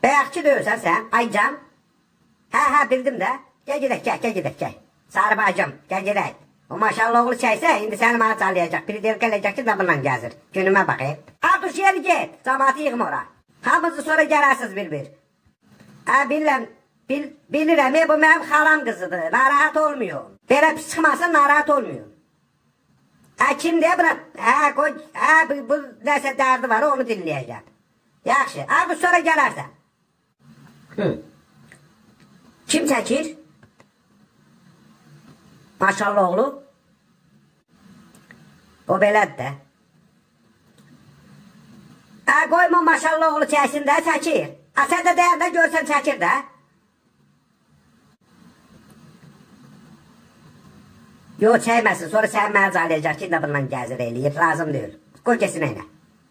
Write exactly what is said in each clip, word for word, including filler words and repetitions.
Bəyəkçi deyirsən sən, aycan. Hə, hə, bildim də. Gəl gedək, gəl, gəl gedək, gəl. Sarı bacım, gəl gedək. O maşallah oğlu çəksə, indi səni mənə çalıyacaq. Biri deyir, gələcək ki, dabınla gəzir. Günümə baxayım. Arduş, yeri get, cəmatı yığma ora. Hamınızı sonra gələrsiniz bir-bir. Hə, bilirəm, bil, bilirəm, e, bu mənim xalam qızıdır. Narahat olmuyor. Belə pis çıxmasın, narahat olmuyor. Hə, kim deyə buna? Hə, qoy, hə, bu, bu nəsə dərdi var, onu dinləyəcəm. Yaxşı, Arduş, sonra gələrsən. Hı. Kim çəkir? Maşallah oğlu. O belədir də. Hə, qoyma maşallah oğlu çəksin də, çəkir. Ha, sən də deyəndə görsən çəkir də. Yox, çəkməsin, sonra sən mənə calayacaq ki, də bundan gəzir eləyib, lazım deyil. Qoy kesin eynə.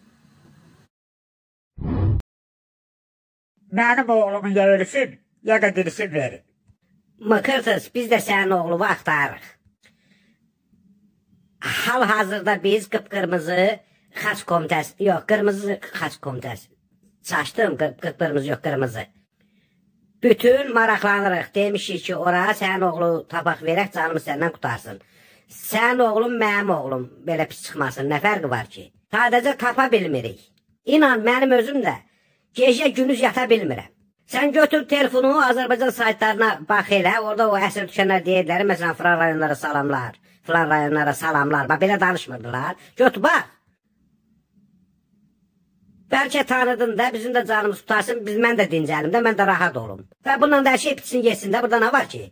Mənim oğlumu ya ölüsün, ya da dirisin verin. Mıkırsız, biz də sənin oğlunu axtarırıq. Hal-hazırda biz qıpqırmızı xaç komitəsi, yox, qırmızı xaç komitəsi. Çaşdım, qıpqırmızı yox, qırmızı. Bütün maraqlanırıq, demişik ki, ora sənin oğlu tabaq verək, canımız səndən qutarsın. Sənin oğlum, mənim oğlum, belə pis çıxmasın, nə fərqi var ki? Sadəcə tapa bilmirik. İnan, mənim özüm də gecə günüz yata bilmirəm. Sən götür telefonu, Azərbaycan saytlarına bax elə, orada o əsr düşənlər deyirlər, məsələn, filan rayonlara salamlar, filan rayonlara salamlar, bax, belə danışmırdılar. Götür, bax. Bəlkə tanıdın da, bizim də canımız tutarsın, biz, mən də dincəlim də, mən də rahat olum. Və bundan da hər şey bitsin, yesin də, burada nə var ki?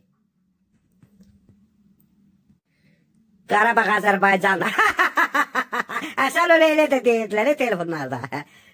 Qarabağ Azərbaycanda. Sən öyle elə də deyirdilər, telefonlarda.